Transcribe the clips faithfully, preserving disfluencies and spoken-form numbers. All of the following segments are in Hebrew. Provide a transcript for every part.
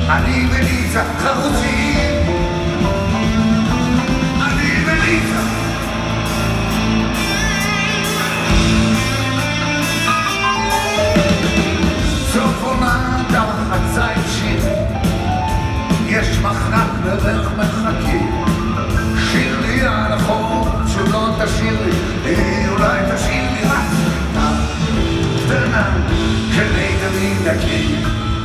אני וליזה חרוצים, אני וליזה. סוף עונה תחת זית שיר, יש מחנק בדרך מחכים. שיר לי על החור, שלא תשאיר לי, אולי תשאיר לי רק סרטה קטנה של לידרים דקים.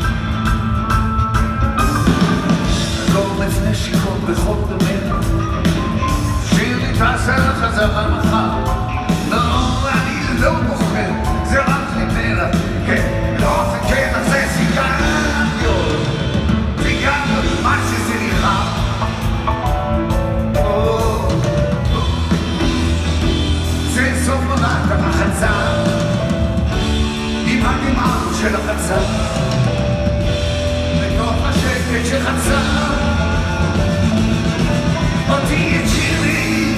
קומץ נשיקות בכל דמנו, שיר לי תעשה לחזרה מחר. לא, אני לא בוחר, זה רק נפלא, כן, לא זה כן, זה סיגריות, סיגריות, מה שזה נראה. זה סוף עונת המחצה, עם הדמעה של החצה, בתוך השקט שחצה אותי את שירי.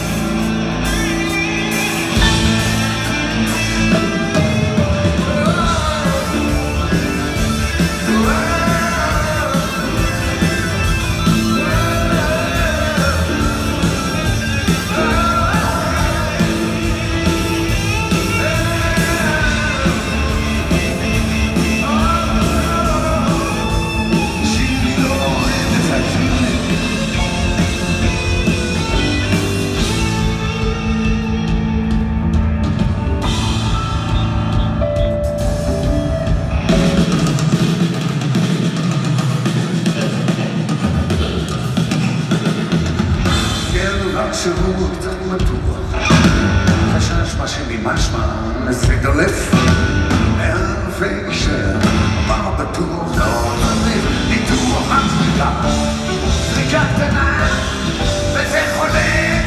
שהוא קצת מתוח, חשש מה שממשמע זה דולף אלפי שר, מה בטוח לא צריך ניתוח מצחיקה, זריקה קטנה וזה חולה,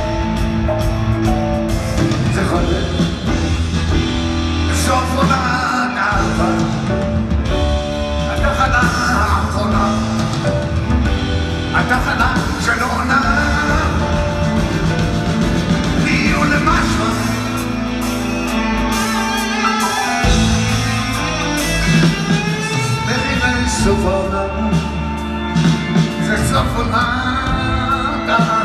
זה חולה. סוף עונת אהבה, התחנה האחרונה, התחנה של עונה סוף עונה, זה סוף עונה.